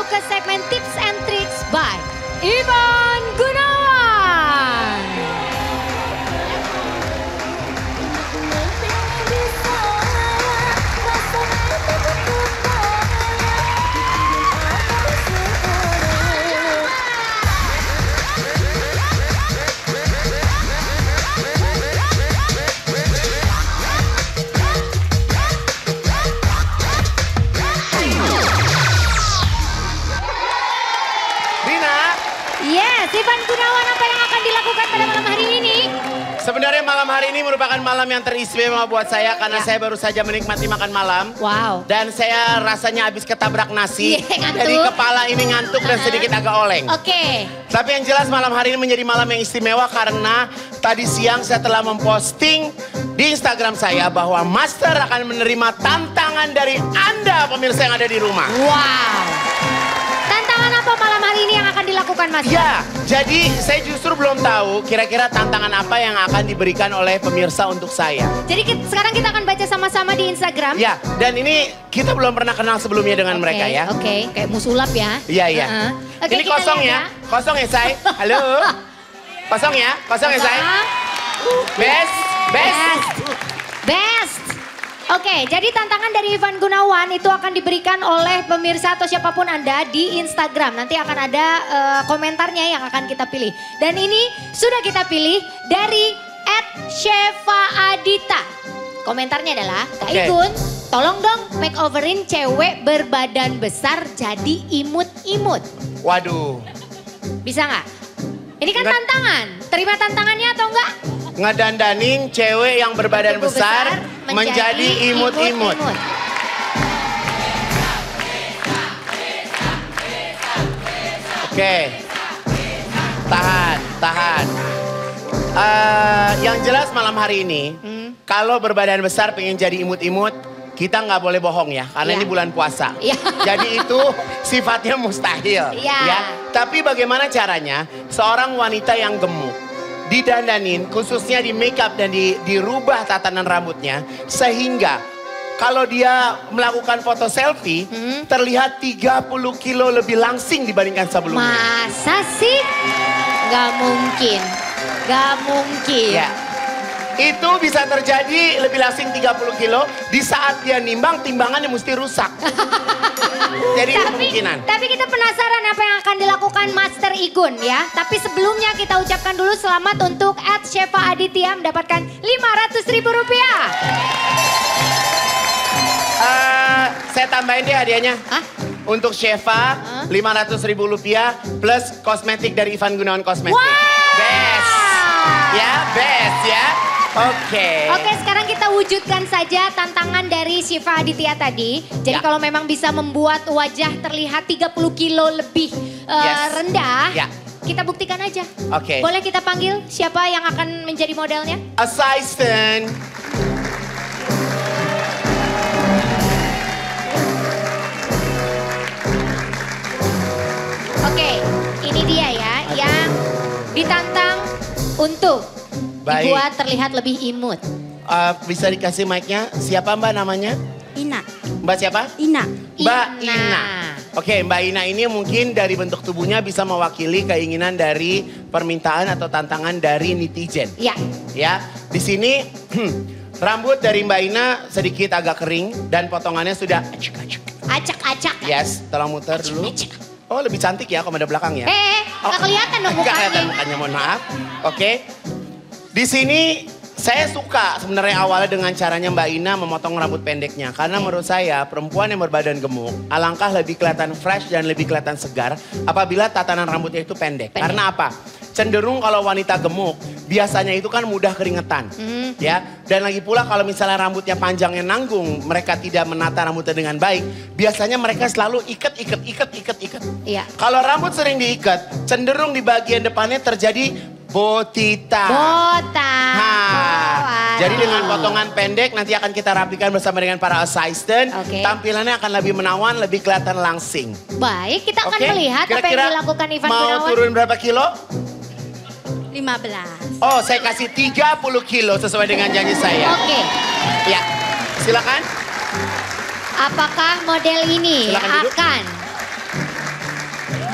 ke segmen Tips and Tricks by Ivan Gunawan. Yes, Ivan Gunawan, apa yang akan dilakukan pada malam hari ini? Sebenarnya malam hari ini merupakan malam yang teristimewa buat saya karena saya baru saja menikmati makan malam. Wow. Dan saya rasanya habis ketabrak nasi. Ngantuk. Jadi kepala ini ngantuk dan sedikit agak oleng. Oke. Tapi yang jelas malam hari ini menjadi malam yang istimewa karena tadi siang saya telah memposting di Instagram saya bahwa Master akan menerima tantangan dari Anda pemirsa yang ada di rumah. Wow. Tantangan apa malam hari ini yang akan dilakukan, Mas? Ya, jadi saya justru belum tahu kira-kira tantangan apa yang akan diberikan oleh pemirsa untuk saya. Jadi sekarang kita akan baca sama-sama di Instagram. Ya, dan ini kita belum pernah kenal sebelumnya dengan mereka ya. Oke, kayak musulap ya. Iya, iya. Oke, Ini kita kosong lihat ya, kosong ya Say. Halo. Kosong ya Say. Best. Best. Oke, jadi tantangan dari Ivan Gunawan itu akan diberikan oleh pemirsa atau siapapun Anda di Instagram. Nanti akan ada komentarnya yang akan kita pilih. Dan ini sudah kita pilih dari @Shefa_Adita. Komentarnya adalah, Kak Igun, tolong dong makeoverin cewek berbadan besar jadi imut-imut. Waduh. Bisa nggak? Ini kan tantangan. Terima tantangannya atau enggak? Ngedandanin cewek yang berbadan besar menjadi imut-imut. Oke. Tahan. Yang jelas malam hari ini, kalau berbadan besar pengen jadi imut-imut, kita nggak boleh bohong ya, karena ini bulan puasa. Jadi itu sifatnya mustahil. Ya. Tapi bagaimana caranya seorang wanita yang gemuk didandanin, khususnya di make up dan dirubah tatanan rambutnya, sehingga kalau dia melakukan foto selfie, terlihat 30 kilo lebih langsing dibandingkan sebelumnya. Masa sih? Gak mungkin. Ya. Itu bisa terjadi lebih langsing 30 kilo di saat dia nimbang, timbangannya mesti rusak. Jadi itu kemungkinan. Tapi kita penasaran apa yang akan dilakukan Master Igun ya. Tapi sebelumnya kita ucapkan dulu selamat untuk @Shefa_Aditya mendapatkan Rp500.000. Saya tambahin deh hadiahnya. Hah? Untuk Shefa, Rp500.000 plus kosmetik dari Ivan Gunawan Kosmetik. Wow! Best. Ya, best ya. Oke, sekarang kita wujudkan saja tantangan dari Shefa_Aditya tadi. Jadi kalau memang bisa membuat wajah terlihat 30 kilo lebih rendah, kita buktikan aja. Oke. Boleh kita panggil siapa yang akan menjadi modelnya? Assistant. Oke, ini dia ya yang ditantang untuk dibuat terlihat lebih imut. Bisa dikasih mic-nya? Siapa Mbak namanya? Ina. Mbak siapa? Ina. Mbak Ina. Oke, Mbak Ina ini mungkin dari bentuk tubuhnya bisa mewakili keinginan dari permintaan atau tantangan dari netizen. Ya. Ya, di sini rambut dari Mbak Ina sedikit agak kering dan potongannya sudah Acak-acak. Yes, tolong muter dulu. Oh, lebih cantik ya komeda belakang ya. Nggak kelihatan dong Nggak kelihatan mukanya. mukanya, mohon maaf. Oke. Di sini saya suka sebenarnya awalnya dengan caranya Mbak Ina memotong rambut pendeknya. Karena menurut saya perempuan yang berbadan gemuk alangkah lebih kelihatan fresh dan lebih kelihatan segar apabila tatanan rambutnya itu pendek. Karena apa? Cenderung kalau wanita gemuk biasanya itu kan mudah keringetan. Ya. Dan lagi pula kalau misalnya rambutnya panjangnya nanggung, mereka tidak menata rambutnya dengan baik, biasanya mereka selalu ikat. Iya. Kalau rambut sering diikat, cenderung di bagian depannya terjadi botitan. Jadi dengan potongan pendek nanti akan kita rapikan bersama dengan para assistant. Tampilannya akan lebih menawan, lebih kelihatan langsing. Baik, kita akan melihat apa yang dilakukan Ivan Gunawan. Mau turun berapa kilo? 15. Oh, saya kasih 30 kilo sesuai dengan janji saya. Oke. Ya, silakan. Apakah model ini Silakan duduk. akan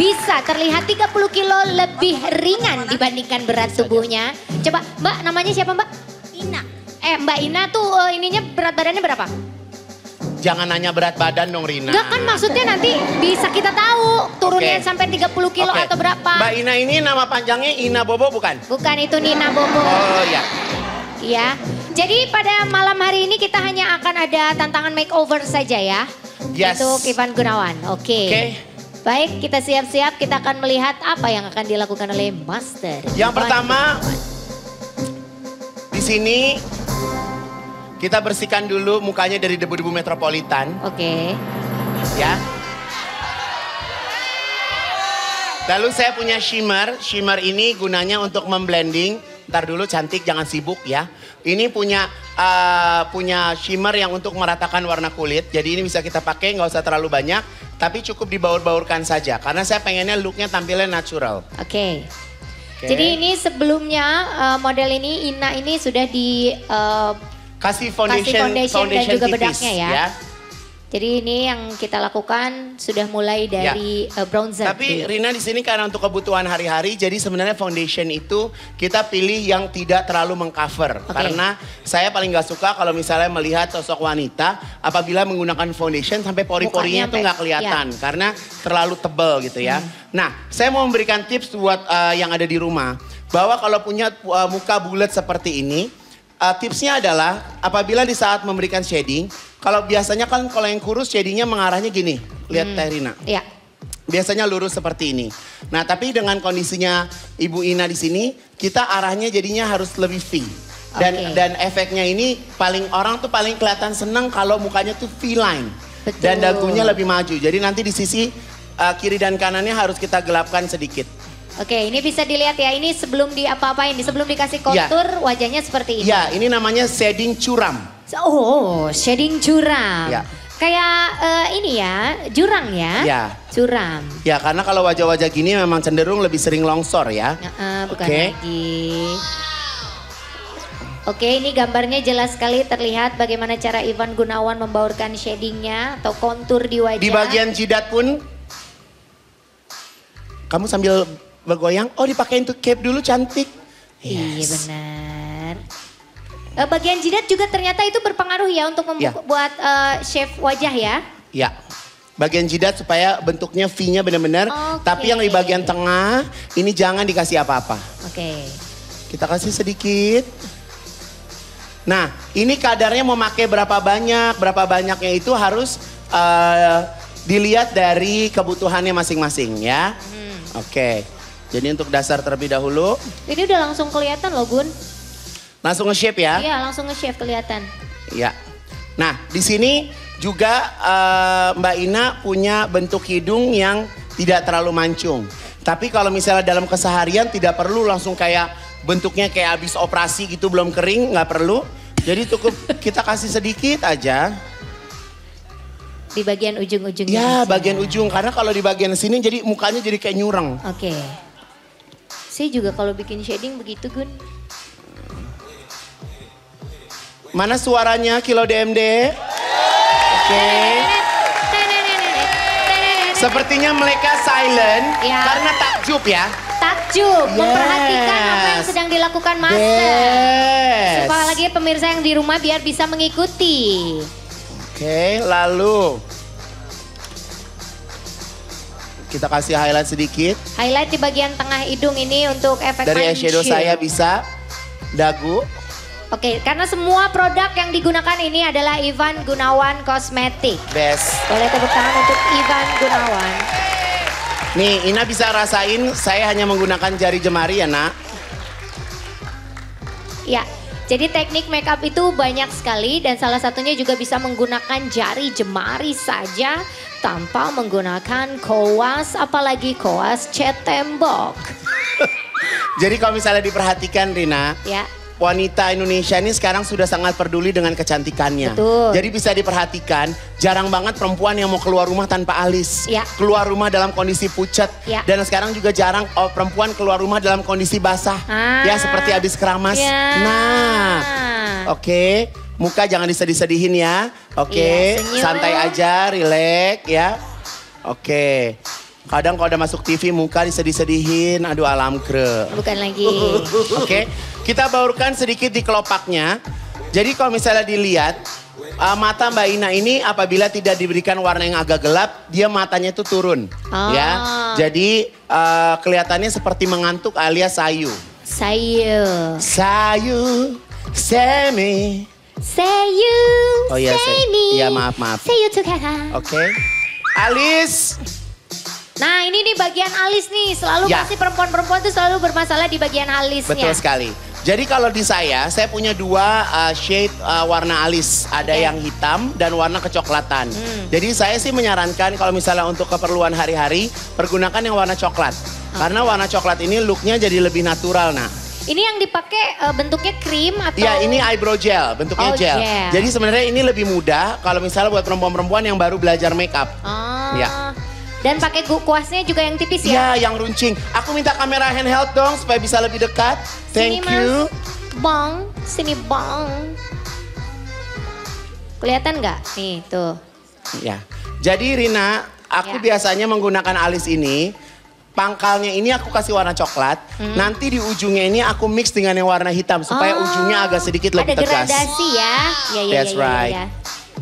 bisa terlihat 30 kilo lebih ringan dibandingkan berat tubuhnya. Coba Mbak, namanya siapa Mbak? Ina. Mbak Ina tuh ininya berat badannya berapa? Jangan nanya berat badan dong Rina. Enggak kan maksudnya nanti bisa kita tahu turunnya Oke. sampai 30 kilo Oke. atau berapa. Mbak Ina ini nama panjangnya Ina Bobo bukan? Bukan, itu Nina Bobo. Oh ya. Iya. Jadi pada malam hari ini kita hanya akan ada tantangan makeover saja ya. Yes. Untuk Ivan Gunawan. Oke. Oke. Baik, kita siap-siap. Kita akan melihat apa yang akan dilakukan oleh Master. Yang Ivan pertama, Gunawan. di sini kita bersihkan dulu mukanya dari debu-debu metropolitan, Oke. ya. Lalu saya punya shimmer. Shimmer ini gunanya untuk memblending. Ntar dulu cantik, jangan sibuk ya. Ini punya shimmer yang untuk meratakan warna kulit. Jadi ini bisa kita pakai, nggak usah terlalu banyak. Tapi cukup dibaur-baurkan saja. Karena saya pengennya looknya tampilnya natural. Oke. Oke. Jadi ini sebelumnya model ini Ina ini sudah di Kasih foundation, foundation dan juga tipis, bedaknya ya. Jadi ini yang kita lakukan sudah mulai dari bronzer. Tapi dulu. Rina di sini karena untuk kebutuhan hari-hari, jadi sebenarnya foundation itu kita pilih yang tidak terlalu mengcover. Oke. Karena saya paling nggak suka kalau misalnya melihat sosok wanita apabila menggunakan foundation sampai pori-porinya Mukanya tuh nggak sampai- kelihatan karena terlalu tebal gitu ya. Nah, saya mau memberikan tips buat yang ada di rumah bahwa kalau punya muka bulat seperti ini, tipsnya adalah apabila di saat memberikan shading, kalau biasanya kan kalau yang kurus shadingnya mengarahnya gini, lihat Teh Rina. Iya. Biasanya lurus seperti ini. Nah, tapi dengan kondisinya Ibu Ina di sini, kita arahnya jadinya harus lebih V. Oke. Dan efeknya ini orang tuh paling kelihatan senang kalau mukanya tuh V-line. Betul. Dan dagunya lebih maju. Jadi nanti di sisi kiri dan kanannya harus kita gelapkan sedikit. Oke, ini bisa dilihat ya. Ini sebelum di apa-apain, sebelum dikasih Iya. kontur wajahnya seperti ini. Ya, ini namanya shading curam. Oh, shading curam. Ya. Kayak ini ya, jurang ya. Ya. Curam. Ya, karena kalau wajah-wajah gini memang cenderung lebih sering longsor ya. Bukan Oke. lagi. Oke, ini gambarnya jelas sekali terlihat bagaimana cara Ivan Gunawan membaurkan shadingnya atau kontur di wajah. Di bagian jidat pun, kamu sambil bergoyang, oh dipakein tuh cape dulu cantik. Iya Yes. benar. Bagian jidat juga ternyata itu berpengaruh ya untuk Ya. buat shape wajah ya. Ya, bagian jidat supaya bentuknya V-nya benar-benar. Oke. Tapi yang di bagian tengah, ini jangan dikasih apa-apa. Oke. Kita kasih sedikit. Nah, ini kadarnya mau pakai berapa banyaknya itu harus dilihat dari kebutuhannya masing-masing ya. Oke, jadi untuk dasar terlebih dahulu, Ini udah langsung kelihatan loh Gun. langsung nge-shape ya. Iya langsung nge-shape kelihatan. Ya. Nah, di sini juga Mbak Ina punya bentuk hidung yang tidak terlalu mancung. Tapi kalau misalnya dalam keseharian tidak perlu langsung kayak bentuknya kayak habis operasi gitu belum kering, nggak perlu. Jadi cukup kita kasih sedikit aja. Di bagian ujung-ujungnya. Ya, aja. bagian ujung. Karena kalau di bagian sini jadi mukanya jadi kayak nyurang. Oke. Saya juga kalau bikin shading begitu Gun. Mana suaranya Kilo DMD? Oke. Sepertinya mereka silent Ya. karena takjub ya. Takjub, Yes. memperhatikan apa yang sedang dilakukan Master. Yes. Supaya lagi pemirsa yang di rumah biar bisa mengikuti. Oke, lalu kita kasih highlight sedikit. Highlight di bagian tengah hidung ini untuk efek Dari mancung. eyeshadow saya bisa dagu. Oke, karena semua produk yang digunakan ini adalah Ivan Gunawan Cosmetic. Best. Boleh tepuk tangan untuk Ivan Gunawan. Nih, Ina bisa rasain saya hanya menggunakan jari jemari ya, Nak. Ya, jadi teknik makeup itu banyak sekali dan salah satunya juga bisa menggunakan jari jemari saja tanpa menggunakan koas, apalagi koas cat tembok. Jadi kalau misalnya diperhatikan Rina, Ya, wanita Indonesia ini sekarang sudah sangat peduli dengan kecantikannya. Betul. Jadi bisa diperhatikan, jarang banget perempuan yang mau keluar rumah tanpa alis. Ya. Keluar rumah dalam kondisi pucat. Ya. Dan sekarang juga jarang perempuan keluar rumah dalam kondisi basah. Ah. Ya seperti habis keramas. Ya. Nah, oke. Muka jangan disedih-sedihin ya. Oke, Iya, senyum. santai aja, rileks ya. Oke. Kadang kalau udah masuk TV muka disedih-sedihin, aduh alam kre. Bukan lagi. Oke, kita baurkan sedikit di kelopaknya. Jadi kalau misalnya dilihat, mata Mbak Ina ini apabila tidak diberikan warna yang agak gelap, dia matanya itu turun. Ya, jadi kelihatannya seperti mengantuk alias sayu. Sayu. Sayu, semi. Say you, Oh iya, say me. Iya maaf. Say you together. Oke. Alis. Nah ini nih bagian alis nih. Selalu Ya. pasti perempuan-perempuan tuh selalu bermasalah di bagian alisnya. Betul sekali. Jadi kalau di saya punya dua shade warna alis. Ada yang hitam dan warna kecoklatan. Jadi saya sih menyarankan kalau misalnya untuk keperluan hari-hari, pergunakan yang warna coklat. Karena warna coklat ini looknya jadi lebih natural, nah. Ini yang dipakai bentuknya krim atau? Iya, ini eyebrow gel, bentuknya gel. Jadi sebenarnya ini lebih mudah kalau misalnya buat perempuan-perempuan yang baru belajar makeup. Ya. Dan pakai kuasnya juga yang tipis ya? Iya, yang runcing. Aku minta kamera handheld dong supaya bisa lebih dekat. Thank Sini, you. Mas. Bang, sini bang. Kelihatan nggak? Nih tuh. Ya. Jadi Rina, aku biasanya menggunakan alis ini. Pangkalnya ini aku kasih warna coklat. Nanti di ujungnya ini aku mix dengan yang warna hitam supaya ujungnya agak sedikit lebih tegas. Ada gradasi ya? That's right. Ya.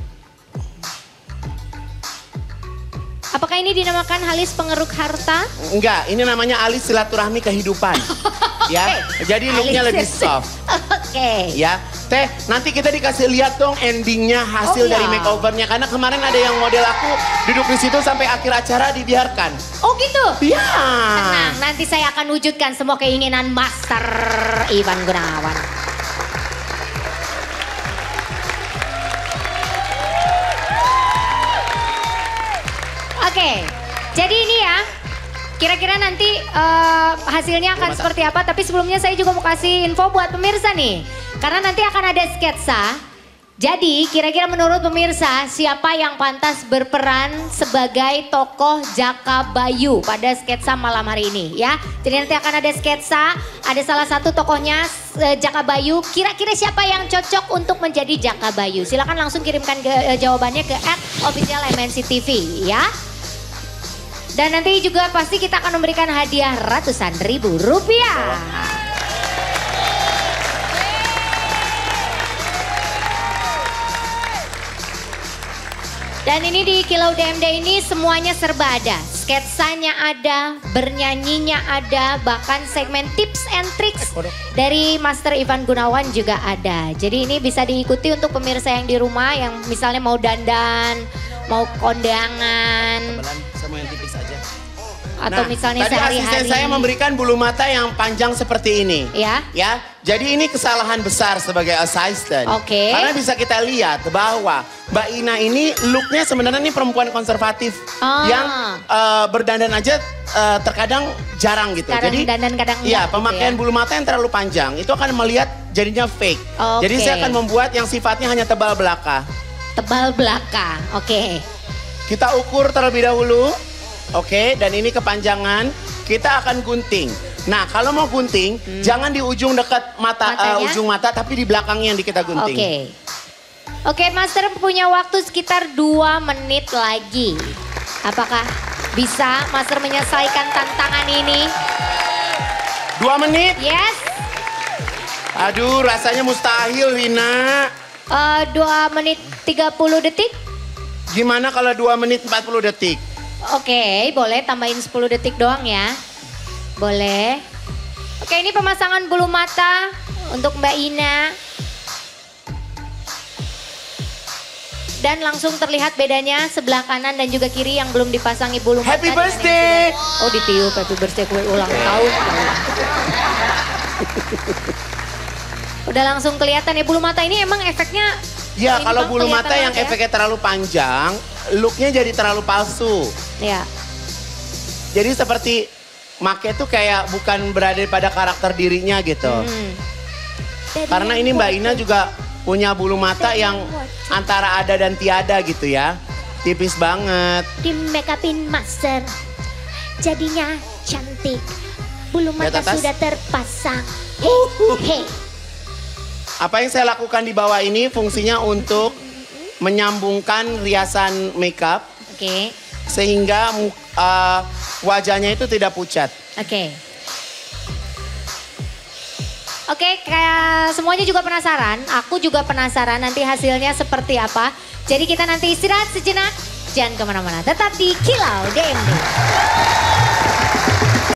Apakah ini dinamakan alis pengeruk harta? Enggak, ini namanya alis silaturahmi kehidupan. Ya, jadi looknya lebih soft. Oke. Ya, Teh, nanti kita dikasih lihat dong endingnya hasil dari makeovernya. Karena kemarin ada yang model aku duduk di situ sampai akhir acara dibiarkan. Oh gitu? Iya. Tenang, nanti saya akan wujudkan semua keinginan Master Ivan Gunawan. Oke, jadi ini ya. Kira-kira nanti hasilnya akan seperti apa. Tapi sebelumnya saya juga mau kasih info buat pemirsa nih. Karena nanti akan ada sketsa. Jadi kira-kira menurut pemirsa siapa yang pantas berperan sebagai tokoh Jaka Bayu pada sketsa malam hari ini ya. Jadi nanti akan ada sketsa, ada salah satu tokohnya Jaka Bayu. Kira-kira siapa yang cocok untuk menjadi Jaka Bayu? Silakan langsung kirimkan jawabannya ke @officialmnctv ya. Dan nanti juga pasti kita akan memberikan hadiah ratusan ribu rupiah. Dan ini di Kilau DMD ini semuanya serba ada. Sketsanya ada, bernyanyinya ada, bahkan segmen tips and tricks dari Master Ivan Gunawan juga ada. Jadi ini bisa diikuti untuk pemirsa yang di rumah yang misalnya mau dandan, mau kondangan. Sama yang tipis aja. Atau misalnya tadi sehari-hari. asisten saya memberikan bulu mata yang panjang seperti ini. Ya. Ya, jadi ini kesalahan besar sebagai asisten. Oke. Karena bisa kita lihat bahwa Mbak Ina ini looknya sebenarnya ini perempuan konservatif. Yang berdandan aja terkadang jarang gitu. Kadang Jadi dandan, kadang iya, enggak pemakaian gitu ya. bulu mata yang terlalu panjang itu akan melihat jadinya fake. Jadi saya akan membuat yang sifatnya hanya tebal belaka. Tebal belakang, oke. Kita ukur terlebih dahulu. Oke, dan ini kepanjangan. Kita akan gunting. Nah, kalau mau gunting, jangan di ujung dekat mata, ujung mata, tapi di belakangnya yang kita gunting. Oke, Master punya waktu sekitar 2 menit lagi. Apakah bisa Master menyelesaikan tantangan ini? 2 menit? Yes. Aduh, rasanya mustahil, Rina. 2 menit 30 detik? Gimana kalau 2 menit 40 detik? Oke, boleh tambahin 10 detik doang ya. Boleh. Oke, ini pemasangan bulu mata untuk Mbak Ina. Dan langsung terlihat bedanya sebelah kanan dan juga kiri yang belum dipasangi bulu mata. Happy birthday! Oh, ditiup happy birthday kue ulang tahun. Udah langsung kelihatan ya bulu mata ini emang efeknya. Ya, kalau bulu mata yang ya. efeknya terlalu panjang, looknya jadi terlalu palsu. Ya. Jadi seperti make tuh kayak bukan berada pada karakter dirinya gitu. Karena ini Mbak Ina juga punya bulu mata yang antara ada dan tiada gitu ya. Tipis banget. Di make upin Master. Jadinya cantik. Bulu mata sudah terpasang. Hey. Apa yang saya lakukan di bawah ini fungsinya untuk menyambungkan riasan makeup. Oke. Sehingga wajahnya itu tidak pucat. Oke. Oke, kayak semuanya juga penasaran. Aku juga penasaran nanti hasilnya seperti apa. Jadi kita nanti istirahat sejenak. Jangan kemana-mana, tetap di Kilau DMD.